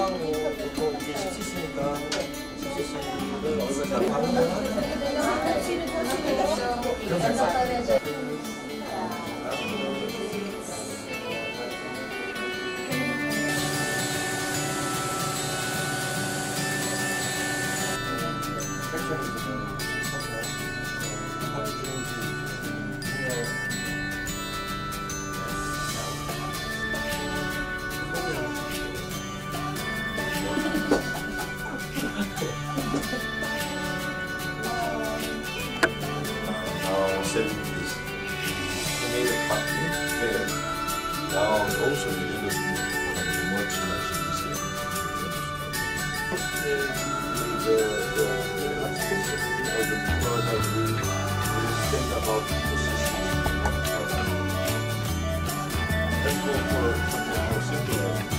보통 이게 10cc니까 10cc를 얼굴에 다 바르면 Seventies. He made a copy there. Now also the industry much easier. The application of the people have really think about the positions. Let's go for something more simpler.